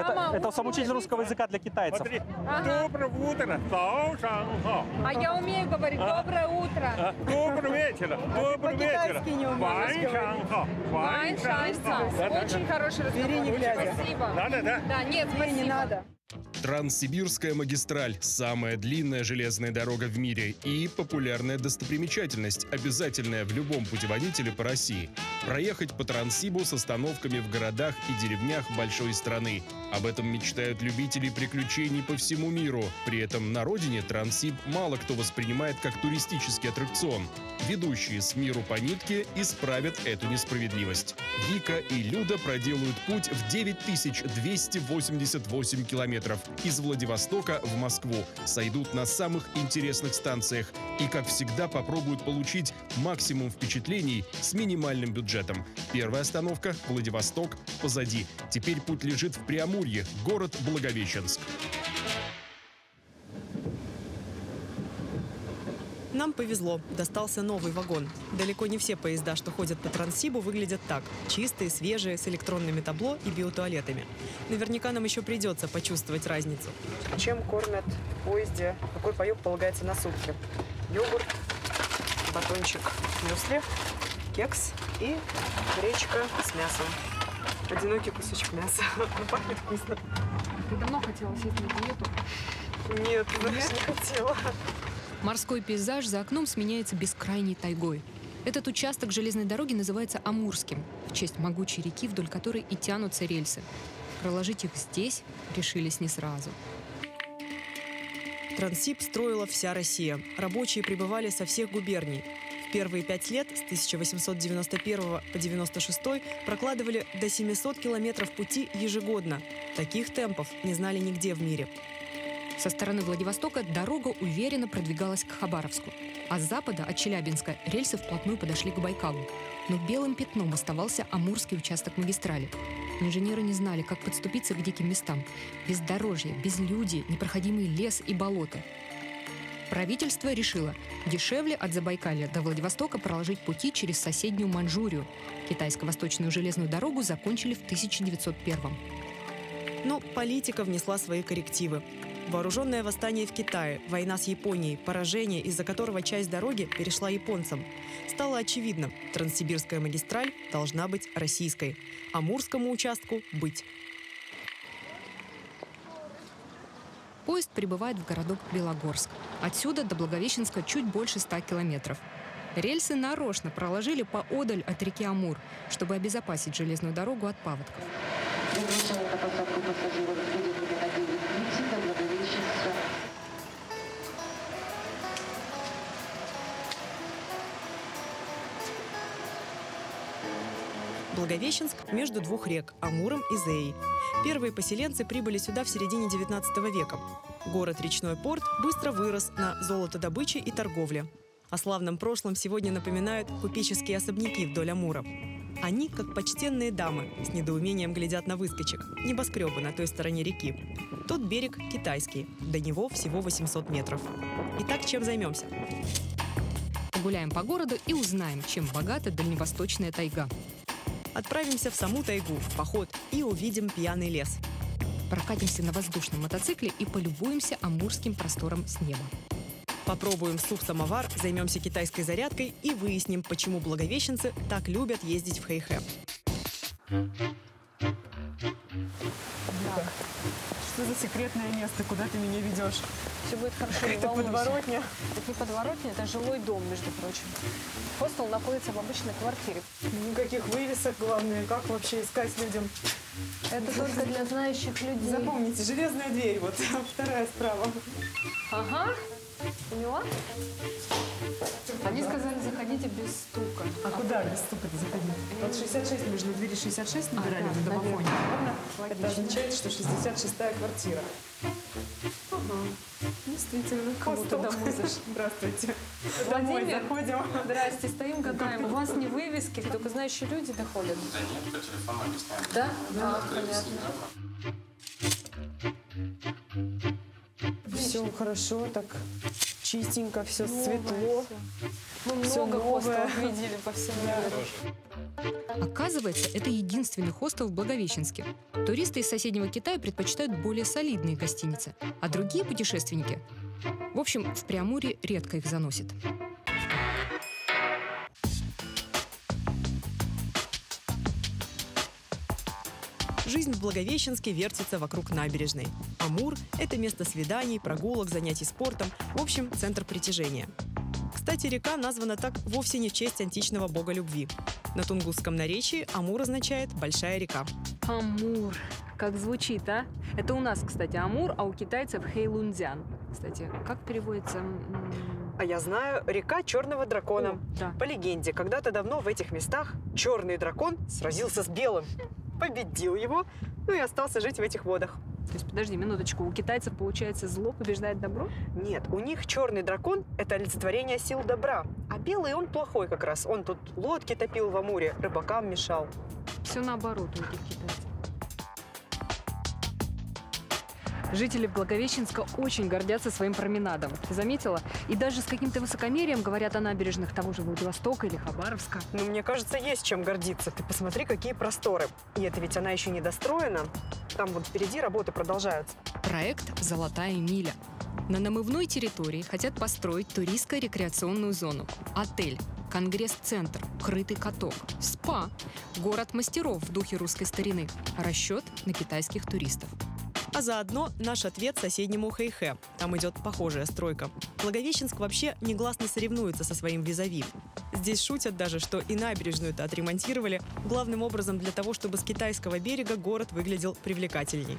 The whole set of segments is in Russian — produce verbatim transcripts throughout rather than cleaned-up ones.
Это, это сам учитель русского языка для китайцев. Смотри. Ага. Доброе утро. Заошанхао. А я умею говорить «доброе утро». А, Доброго вечера. Доброго вечера. по-китайски не умеешь Ваншанхао. Ваншанхао. Да, да, Очень да. хороший разговор. Бери, не глядя. Спасибо. Надо, да? Да, нет, Не, спасибо. не надо. Транссибирская магистраль – самая длинная железная дорога в мире и популярная достопримечательность, обязательная в любом путеводителе по России. Проехать по Транссибу с остановками в городах и деревнях большой страны. Об этом мечтают любители приключений по всему миру. При этом на родине Транссиб мало кто воспринимает как туристический аттракцион. Ведущие с миру по нитке исправят эту несправедливость. Вика и Люда проделают путь в девять тысяч двести восемьдесят восемь километров из Владивостока в Москву, сойдут на самых интересных станциях и, как всегда, попробуют получить максимум впечатлений с минимальным бюджетом. Первая остановка – Владивосток, позади. Теперь путь лежит в Преамурье, город Благовещенск. Нам повезло, достался новый вагон. Далеко не все поезда, что ходят по Транссибу, выглядят так. Чистые, свежие, с электронными табло и биотуалетами. Наверняка нам еще придется почувствовать разницу. Чем кормят в поезде? Какой паёк полагается на сутки? Йогурт, батончик мюсли, кекс и гречка с мясом. Одинокий кусочек мяса. Ну, пахнет вкусно. Ты давно хотела сесть на диету? Нет, даже не хотела. Морской пейзаж за окном сменяется бескрайней тайгой. Этот участок железной дороги называется Амурским, в честь могучей реки, вдоль которой и тянутся рельсы. Проложить их здесь решились не сразу. Транссиб строила вся Россия. Рабочие прибывали со всех губерний. В первые пять лет, с тысяча восемьсот девяносто первого по девяносто шестой, прокладывали до семисот километров пути ежегодно. Таких темпов не знали нигде в мире. Со стороны Владивостока дорога уверенно продвигалась к Хабаровску, а с запада, от Челябинска, рельсы вплотную подошли к Байкалу. Но белым пятном оставался Амурский участок магистрали. Инженеры не знали, как подступиться к диким местам. Бездорожье, безлюдье, непроходимый лес и болото. Правительство решило дешевле от Забайкалья до Владивостока проложить пути через соседнюю Манчжурию. Китайско-восточную железную дорогу закончили в тысяча девятьсот первом. Но политика внесла свои коррективы. Вооруженное восстание в Китае, война с Японией, поражение, из-за которого часть дороги перешла японцам. Стало очевидно, Транссибирская магистраль должна быть российской. Амурскому участку – быть. Поезд прибывает в городок Белогорск. Отсюда до Благовещенска чуть больше ста километров. Рельсы нарочно проложили поодаль от реки Амур, чтобы обезопасить железную дорогу от паводков. Благовещенск между двух рек – Амуром и Зеей. Первые поселенцы прибыли сюда в середине девятнадцатого века. Город-речной порт быстро вырос на золотодобыче и торговле. О славном прошлом сегодня напоминают купеческие особняки вдоль Амура. Они, как почтенные дамы, с недоумением глядят на выскочек, небоскребы на той стороне реки. Тот берег китайский, до него всего восемьсот метров. Итак, чем займемся? Погуляем по городу и узнаем, чем богата дальневосточная тайга. Отправимся в саму тайгу, в поход, и увидим пьяный лес. Прокатимся на воздушном мотоцикле и полюбуемся амурским простором с неба. Попробуем суп-самовар, займемся китайской зарядкой и выясним, почему благовещенцы так любят ездить в Хэйхэ. Что за секретное место? Куда ты меня ведешь? Все будет хорошо, не Это волнуйся. подворотня. Это не подворотня, это жилой дом, между прочим. Хостел находится в обычной квартире. Никаких вывесок, главное, как вообще искать людям. Это только для знающих людей. Запомните, железная дверь, вот, вторая справа. Ага, поняла? Они сказали, заходите без стука. А куда без стука-то заходить? Вот шестьдесят шесть, мы же на двери шестьдесят шесть набирали А, в да, домофоне. наверное. Это означает, что шестьдесят шестая квартира. Ага. Действительно, кому-то Хостел. домой зашли. Здравствуйте. Домой Владимир, заходим. здрасте, стоим, гадаем. У вас не вывески, только знающие люди доходят. Да нет, по телефону объясняем. Да? Да, А, понятно. Все хорошо, так чистенько, все Новое светло. всё. Мы Всё много новое. хостелов видели по всему миру. Оказывается, это единственный хостел в Благовещенске. Туристы из соседнего Китая предпочитают более солидные гостиницы, а другие путешественники... В общем, в Преамурье редко их заносит. Жизнь в Благовещенске вертится вокруг набережной. Амур – это место свиданий, прогулок, занятий спортом, в общем, центр притяжения. Кстати, река названа так вовсе не в честь античного бога любви. На тунгусском наречии Амур означает «большая река». Амур. Как звучит, а? Это у нас, кстати, Амур, а у китайцев Хэйлунцзян. Кстати, как переводится? М, А я знаю, река Черного дракона. О, да. По легенде, когда-то давно в этих местах черный дракон сразился с белым, победил его, ну и остался жить в этих водах. То есть, подожди минуточку, у китайцев, получается, зло побеждает добро? Нет, у них черный дракон – это олицетворение сил добра, а белый он плохой как раз. Он тут лодки топил в Амуре, рыбакам мешал. Все наоборот у этих китайцев. Жители Благовещенска очень гордятся своим променадом. Ты заметила? И даже с каким-то высокомерием говорят о набережных того же Владивостока или Хабаровска. Ну, мне кажется, есть чем гордиться. Ты посмотри, какие просторы. И это ведь она еще не достроена. Там вот впереди работы продолжаются. Проект «Золотая миля». На намывной территории хотят построить туристско-рекреационную зону, отель, конгресс-центр, крытый каток, спа, город мастеров в духе русской старины, расчет на китайских туристов. А заодно наш ответ соседнему Хэйхэ. Там идет похожая стройка. Благовещенск вообще негласно соревнуется со своим визави. Здесь шутят даже, что и набережную-то отремонтировали главным образом для того, чтобы с китайского берега город выглядел привлекательней.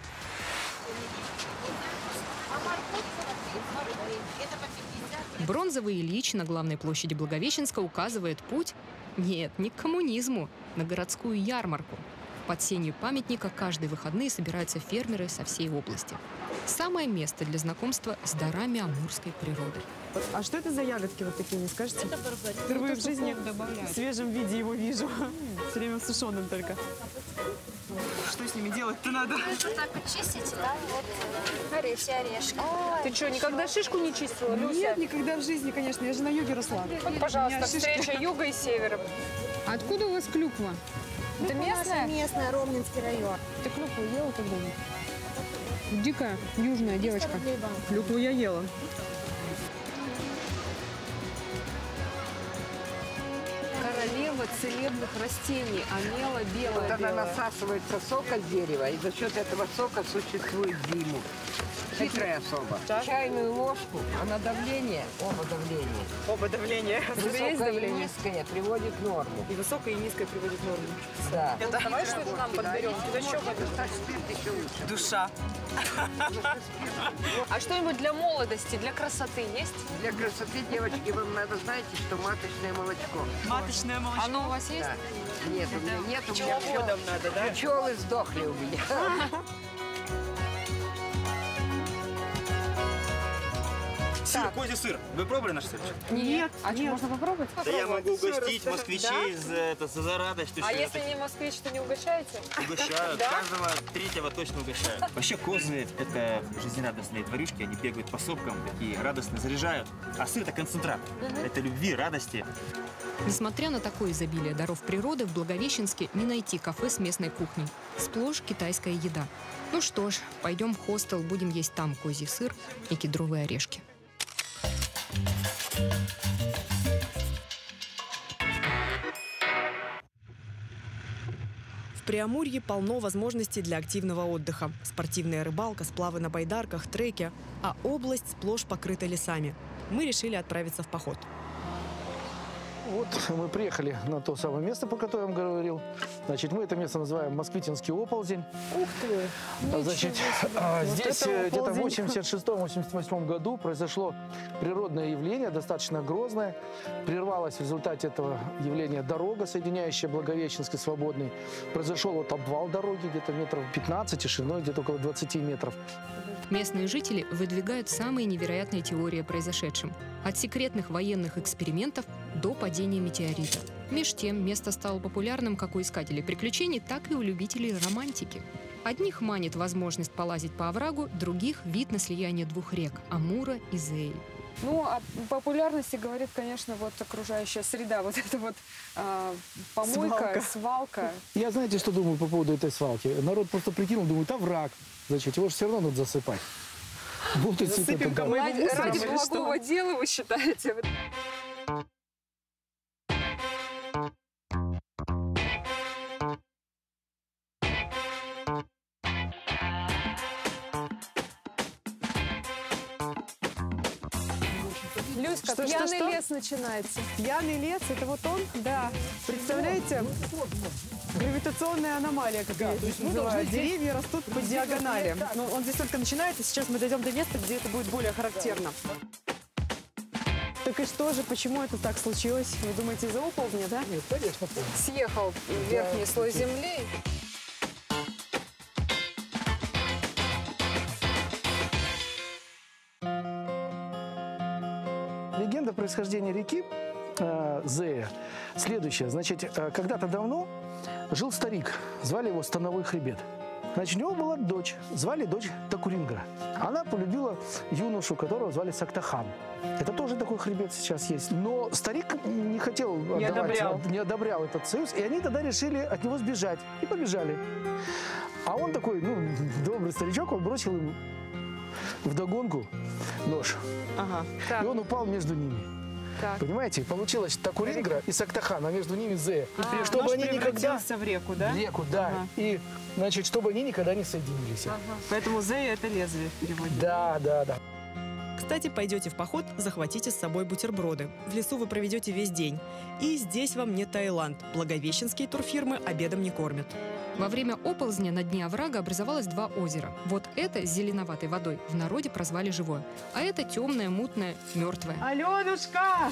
Бронзовый Ильич на главной площади Благовещенска указывает путь, нет, не к коммунизму, на городскую ярмарку. Под сенью памятника каждые выходные собираются фермеры со всей области. Самое место для знакомства с дарами амурской природы. А что это за ягодки вот такие, не скажете? Впервые в жизни в свежем виде его вижу. Все время в сушеном только. Что с ними делать-то надо? Это так вот чистите, да? Вот горячие орешки. Ты что, никогда шишку не чистила, Люся? Нет, никогда в жизни, конечно. Я же на юге росла. Вот, пожалуйста, встреча юга и севера. Откуда у вас клюква? Это местная? Местная, Ромнинский район. Ты клюкву ела когда-нибудь? Дикая, южная девочка. Клюкву я ела. Королева целебных растений, амела белая. Вот она белая. насасывается сока с дерева, и за счет этого сока существует зиму. Хитрая особа. Чайную ложку, а на давление, оба давления, Оба давления. высокое и низкое приводит в норму. И высокое, и низкое приводит в норму. Да. Давай что-то нам подберем. Туда еще Так спирт еще лучше. Душа. А что-нибудь для молодости, для красоты есть? Для красоты, девочки, вам надо, знаете, что маточное молочко. Маточное молочко. Оно у вас есть? Да. Нет, у меня нет, у меня Пчеловодом надо, да? пчелы сдохли у меня. Сыр, козий сыр. Вы пробовали наш сыр? Нет. А что, можно попробовать? Да я могу угостить москвичей за, это, за радость. А если не москвич, то не угощаете? Угощают. Каждого третьего точно угощают. Вообще козы – это жизнерадостные тварюшки. Они бегают по сопкам, такие радостно заряжают. А сыр – это концентрат. Это любви, радости. Несмотря на такое изобилие даров природы, в Благовещенске не найти кафе с местной кухней. Сплошь китайская еда. Ну что ж, пойдем в хостел, будем есть там козий сыр и кедровые орешки. В Преамурье полно возможностей для активного отдыха. Спортивная рыбалка, сплавы на байдарках, треки. А область сплошь покрыта лесами. Мы решили отправиться в поход. Вот мы приехали на то самое место, про которое я вам говорил. Значит, мы это место называем Москвитинский оползень. Ух ты! Значит, а, здесь э, где-то в восемьдесят шестом — восемьдесят восьмом году произошло природное явление, достаточно грозное. Прервалась в результате этого явления дорога, соединяющая Благовещенск и Свободный. Произошел вот обвал дороги, где-то метров пятнадцать, и шириной где-то около двадцати метров. Местные жители выдвигают самые невероятные теории о произошедшем. От секретных военных экспериментов до падения метеорита. Меж тем, место стало популярным как у искателей приключений, так и у любителей романтики. Одних манит возможность полазить по оврагу, других – вид на слияние двух рек – Амура и Зеи. Ну, о популярности говорит, конечно, вот окружающая среда, вот эта вот а, помойка, свалка. свалка. Я знаете, что думаю по поводу этой свалки? Народ просто прикинул, думает, а враг. Значит, его же все равно надо засыпать. Будут Засыпем ради, ради благого дела, вы считаете? Люська, Что, пьяный что, что? лес начинается. Пьяный лес, это вот он? Да. Представляете? Гравитационная аномалия, как Да, ее то есть здесь мы должны называют. здесь- Деревья растут по диагонали. Но он здесь только начинается, сейчас мы дойдем до места, где это будет более характерно. Так и что же, почему это так случилось? Вы думаете, из-за оползня, да? Нет, конечно, помню. Съехал верхний слой земли. Легенда происхождения реки э, Зея следующая. Значит, э, когда-то давно жил старик, звали его Становой Хребет. Значит, у него была дочь, звали дочь Такурингра. Она полюбила юношу, которого звали Сактахан. Это тоже такой хребет сейчас есть. Но старик не хотел Не отдавать, одобрял. не одобрял этот союз, и они тогда решили от него сбежать. И побежали. А он такой, ну, добрый старичок, он бросил ему вдогонку нож. Ага. И он упал между ними. Так. Понимаете, получилось Такурингра и Сактахан, а между ними Зея. А, чтобы нож они никогда... превратился в реку, да? В реку, да. Ага. И, значит, чтобы они никогда не соединились. Ага. Поэтому Зея — это лезвие в переводе. Да, да, да. Кстати, пойдете в поход, захватите с собой бутерброды. В лесу вы проведете весь день. И здесь вам не Таиланд. Благовещенские турфирмы обедом не кормят. Во время оползня на дне оврага образовалось два озера. Вот это с зеленоватой водой в народе прозвали живое, а это темное, мутное, мертвое. Аленушка!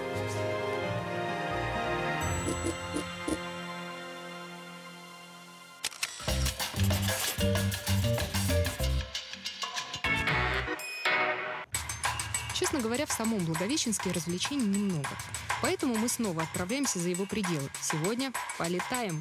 Честно говоря, в самом Благовещенске развлечений немного. Поэтому мы снова отправляемся за его пределы. Сегодня полетаем.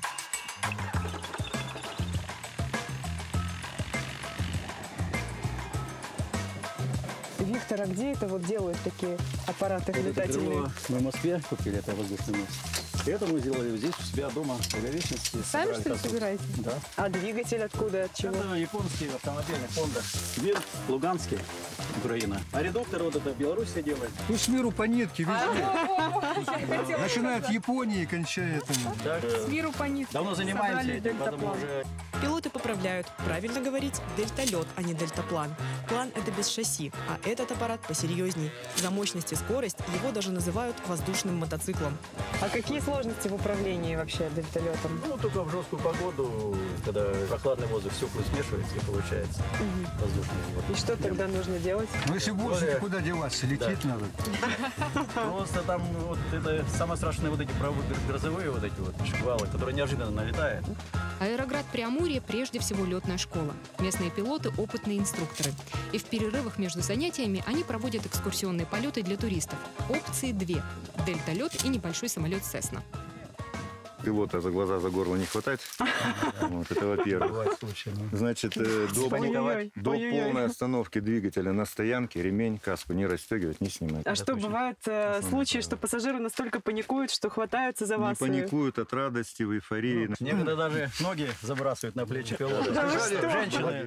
Виктор, а где это вот делают такие аппараты летательные? Мы в Москве купили, это воздушный мост. И это мы сделали здесь, у себя дома, в Благовещенске. Сами, что ли, собираете? Да. А двигатель откуда, от чего? Это японский автомобильный Honda. Вир, Луганский, Украина. А редуктор вот это Белоруссия делает. Ну, с миру по нитке, везде. Начиная от Японии и кончая этим. С миру по нитке. Давно занимаемся этим, поэтому уже... Пилоты поправляют. Правильно говорить дельталет, а не дельтаплан. План — это без шасси, а этот аппарат посерьезней. За мощность и скорость его даже называют воздушным мотоциклом. А какие сложности в управлении вообще дельталетом? Ну, только в жесткую погоду, когда прохладный воздух с теплым смешивается, и получается воздушный вот. И что тогда нужно делать? Ну, если воздух, куда деваться? Лететь Да. надо. Просто там вот это самое страшное, вот эти правые грозовые вот эти вот шквалы, которые неожиданно налетают. Аэроград Преамурье прежде всего летная школа. Местные пилоты – опытные инструкторы. И в перерывах между занятиями они проводят экскурсионные полеты для туристов. Опции две – дельталет и небольшой самолет «Сесна». Пилота за глаза, за горло не хватать. Вот, это во-первых. Значит, э, до, Ой-ой-ой. до Ой-ой-ой. полной остановки двигателя на стоянке ремень, каску не расстегивать, не снимать. А что, бывают э, случаи, что пассажиры настолько паникуют, что хватаются за Не вас? и- паникуют от радости, в эйфории. Некогда даже ноги забрасывают на плечи пилота. Да вы что? Женщины.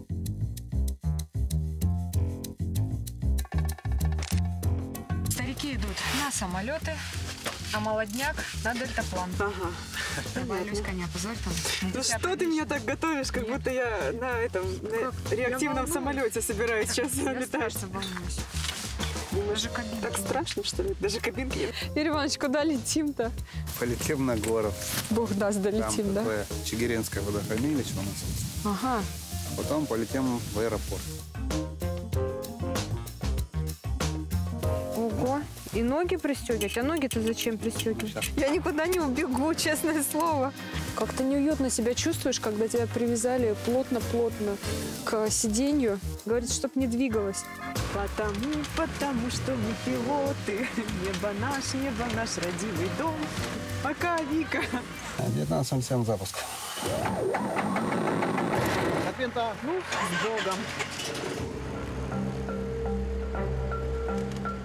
Старики идут на самолеты, а молодняк на дельтаплан. Ага. Боюсь, коня, позорь там. Ну что ты меня так готовишь, как будто я на этом на реактивном волнуюсь. самолете собираюсь сейчас Я летать. страшно волнуюсь. Даже кабинки. Так страшно, что ли? Даже кабинки нет. Юрий Иванович, куда летим-то? Полетим на гору. Бог даст, долетим, Там да? такое Чигиринское водохранилище у нас есть. Ага. Потом полетим в аэропорт. Ого. И ноги пристегивать? А ноги-то зачем пристегивать? Я никуда не убегу, честное слово. Как-то неуютно себя чувствуешь, когда тебя привязали плотно-плотно к сиденью. Говорит, чтоб не двигалось. Потому, потому что мы пилоты. Небо наш, небо наш родимый дом. Пока, Вика. девятнадцать ноль семь запуск. Ну, с Богом.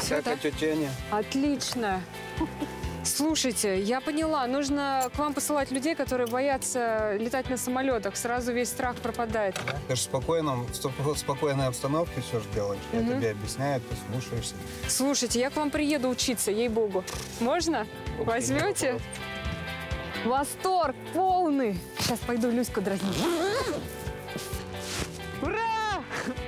Все, да? тетя. Отлично. Слушайте, я поняла, нужно к вам посылать людей, которые боятся летать на самолетах. Сразу весь страх пропадает. Ты же в спокойном, в спокойной обстановке все же делаешь. Я Мгм. тебе объясняю, ты слушаешься. Слушайте, я к вам приеду учиться, ей-богу. Можно? Возьмете? Восторг полный. Сейчас пойду Люську дразнить. Ура!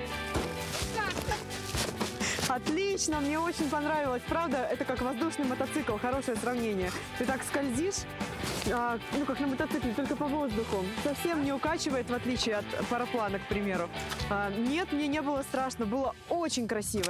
Отлично, мне очень понравилось. Правда, это как воздушный мотоцикл, хорошее сравнение. Ты так скользишь, а, ну как на мотоцикле, только по воздуху. Совсем не укачивает, в отличие от параплана, к примеру. А, нет, мне не было страшно, было очень красиво.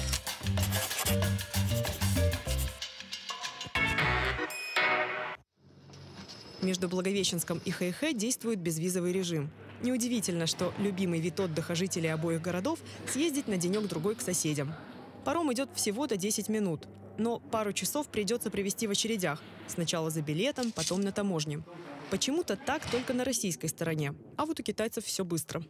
Между Благовещенском и Хэйхэ действует безвизовый режим. Неудивительно, что любимый вид отдыха жителей обоих городов – съездить на денек-другой к соседям. Паром идет всего-то десять минут, но пару часов придется провести в очередях. Сначала за билетом, потом на таможне. Почему-то так только на российской стороне, а вот у китайцев все быстро.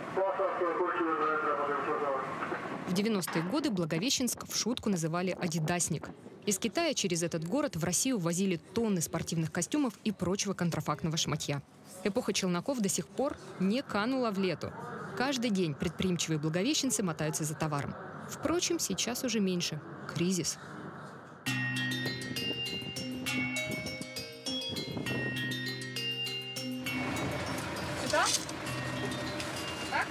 В девяностые годы Благовещенск в шутку называли «Адидасник». Из Китая через этот город в Россию возили тонны спортивных костюмов и прочего контрафактного шматья. Эпоха челноков до сих пор не канула в лету. Каждый день предприимчивые благовещенцы мотаются за товаром. Впрочем, сейчас уже меньше. Кризис. Сюда? Так?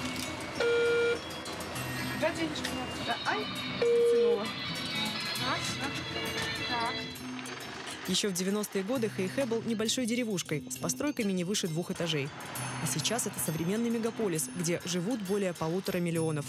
Да, денежку надо. Да. Ай, затянула. Раз, так. Еще в девяностые годы Хэйхэ был небольшой деревушкой с постройками не выше двух этажей. А сейчас это современный мегаполис, где живут более полутора миллионов.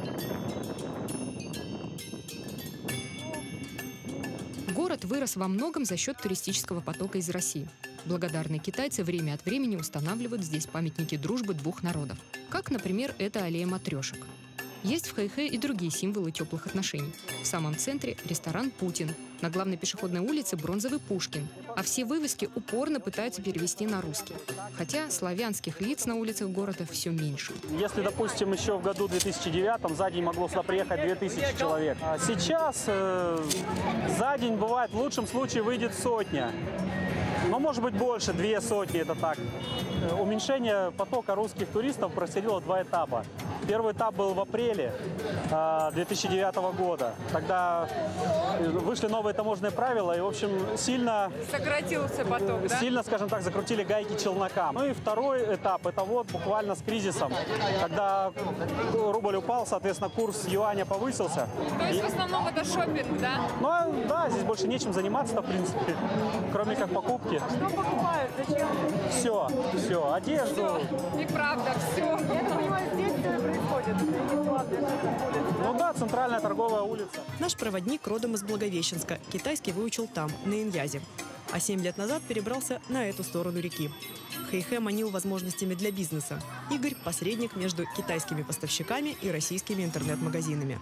Город вырос во многом за счет туристического потока из России. Благодарные китайцы время от времени устанавливают здесь памятники дружбы двух народов. Как, например, эта аллея матрешек. Есть в Хэйхэ и другие символы теплых отношений. В самом центре ресторан «Путин». На главной пешеходной улице бронзовый Пушкин. А все вывески упорно пытаются перевести на русский. Хотя славянских лиц на улицах города все меньше. Если, допустим, еще в году две тысячи девятом за день могло сюда приехать две тысячи человек. А сейчас э, за день бывает, в лучшем случае выйдет сотня. Но может быть больше, две сотни, это так. Уменьшение потока русских туристов происходило два этапа. Первый этап был в апреле две тысячи девятого года. Тогда вышли новые таможенные правила и, в общем, сильно... Сократился поток, да? Сильно, скажем так, закрутили гайки челнокам. Ну и второй этап, это вот буквально с кризисом. Когда рубль упал, соответственно, курс юаня повысился. То есть и... в основном это шопинг, да? Ну да, здесь больше нечем заниматься, в принципе, кроме как покупки. Что покупают? Зачем? Все, все, одежду. Все. Неправда, все. Я так понимаю, здесь все происходит. Ну да, центральная торговая улица. Наш проводник родом из Благовещенска. Китайский выучил там, на Иньязе. А семь лет назад перебрался на эту сторону реки. Хэйхэ манил возможностями для бизнеса. Игорь – посредник между китайскими поставщиками и российскими интернет-магазинами.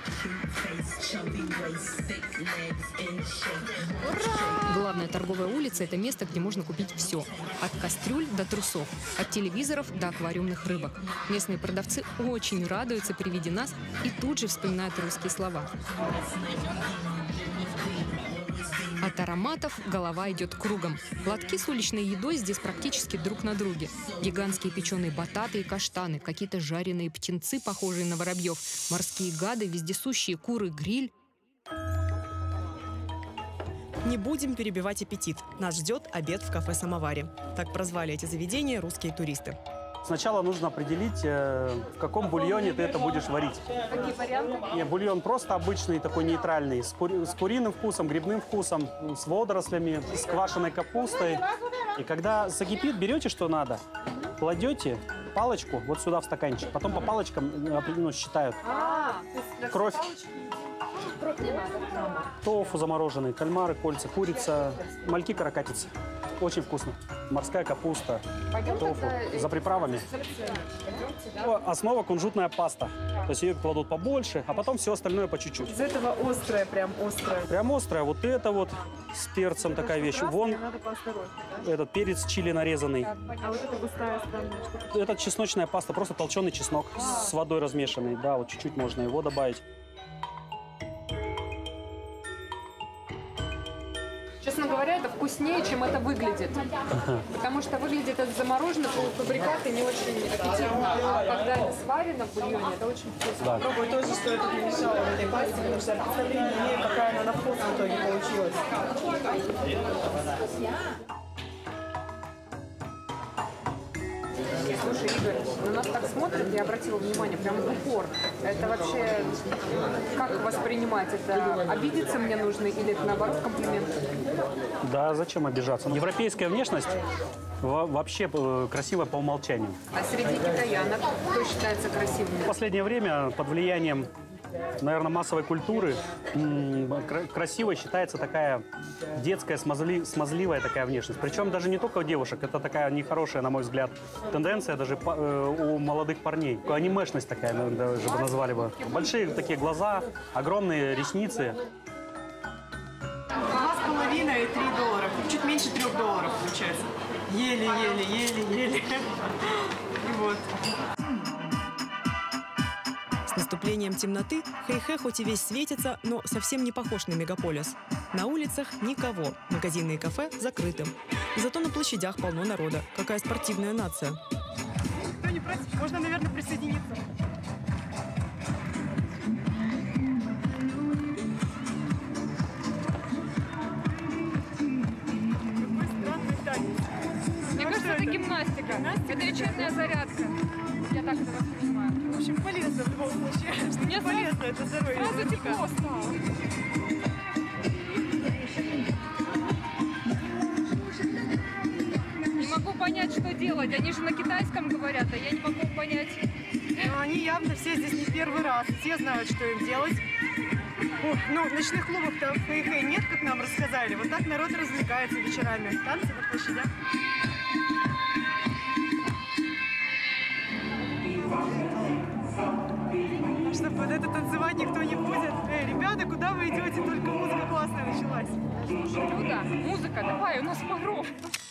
Главная торговая улица – это место, где можно купить все. От кастрюль до трусов, от телевизоров до аквариумных рыбок. Местные продавцы очень радуются при виде нас и тут же вспоминают русские слова. От ароматов голова идет кругом. Лотки с уличной едой здесь практически друг на друге. Гигантские печеные бататы и каштаны, какие-то жареные птенцы, похожие на воробьев, морские гады, вездесущие куры, гриль. Не будем перебивать аппетит. Нас ждет обед в кафе «Самоваре». Так прозвали эти заведения русские туристы. Сначала нужно определить, в каком бульоне ты это будешь варить. Какие варианты? Не, бульон просто обычный, такой нейтральный, с, кури с куриным вкусом, грибным вкусом, с водорослями, с квашеной капустой. И когда закипит, берете, что надо, кладете палочку вот сюда в стаканчик, потом по палочкам определенно считают. Кровь. Тофу замороженный, кальмары, кольца, курица, мальки, каракатица. Очень вкусно. Морская капуста, тофу, за приправами. Основа кунжутная паста. То есть ее кладут побольше, а потом все остальное по чуть-чуть. Из этого острое, прям острое. Прям острое. Вот это вот с перцем такая вещь. Вон этот перец чили нарезанный. А вот это густая странная. Это чесночная паста, просто толченый чеснок с водой размешанный. Да, вот чуть-чуть можно его добавить. вкуснее, чем это выглядит. Потому что выглядит это заморожено, полуфабрикаты не очень аппетитно. А когда это сварено в бульоне, это очень вкусно. Да. Пробуй тоже, что я тут намешала в этой пасте, потому что я представления не имею, какая она на вкус в итоге получилась. Слушай, Игорь, на нас так смотрят, я обратила внимание, прям в упор. Это вообще как воспринимать? Это обидеться мне нужно или это наоборот комплимент? Да, зачем обижаться? Европейская внешность во- вообще э, красивая по умолчанию. А среди китаянок кто считается красивым? В последнее время под влиянием, наверное, массовой культуры м, кра- красивой считается такая детская, смазли- смазливая такая внешность. Причем даже не только у девушек, это такая нехорошая, на мой взгляд, тенденция даже по- э, у молодых парней. Анимешность такая, наверное, даже бы назвали бы. Большие такие глаза, огромные ресницы. Два с половиной и три доллара. Чуть меньше трех долларов получается. Еле-еле, еле-еле. И вот. С наступлением темноты Хэйхэ хоть и весь светится, но совсем не похож на мегаполис. На улицах никого, магазины и кафе закрыты. Зато на площадях полно народа. Какая спортивная нация. Кто не против, можно, наверное, присоединиться. Мне кажется, это гимнастика. Это вечерняя зарядка. Я так это воспринимаю. В общем, полезно в любом случае. Мне полезно, это здоровье. Сразу тепло стало. Не могу понять, что делать. Они же на китайском говорят, а я не могу понять. Ну, они явно все здесь не первый раз. Все знают, что им делать. Ух, ну, в ночных клубах-то в Хэйхэ нет, как нам рассказали. Вот так народ развлекается вечерами. Танцы на площадях. Чтобы вот это танцевать никто не будет. Эй, ребята, куда вы идете? Только музыка классная началась. Ну да, музыка, давай, у нас погром.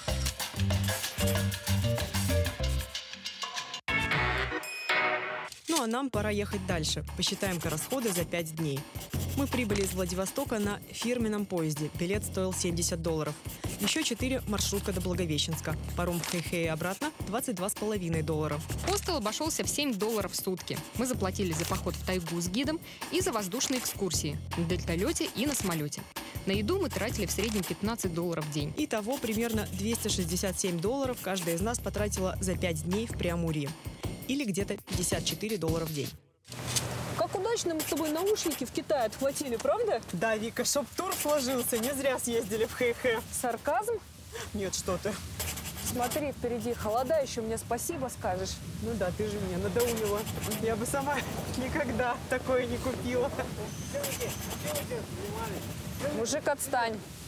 Ну а нам пора ехать дальше. Посчитаем-ка расходы за пять дней. Мы прибыли из Владивостока на фирменном поезде. Билет стоил семьдесят долларов. Еще четыре маршрутка до Благовещенска. Паром в Хэйхэ и обратно двадцать два с половиной доллара. Хостел обошелся в семь долларов в сутки. Мы заплатили за поход в тайгу с гидом и за воздушные экскурсии на вертолете и на самолете. На еду мы тратили в среднем пятнадцать долларов в день. Итого примерно двести шестьдесят семь долларов каждая из нас потратила за пять дней в Преамурье. Или где-то пятьдесят четыре доллара в день. Как удачно мы с тобой наушники в Китае отхватили, правда? Да, Вика, чтоб тур сложился, не зря съездили в Хэйхэ. Сарказм? Нет, что ты. Смотри, впереди холода, еще мне спасибо скажешь. Ну да, ты же меня надоумила. Я бы сама никогда такое не купила. Мужик, отстань.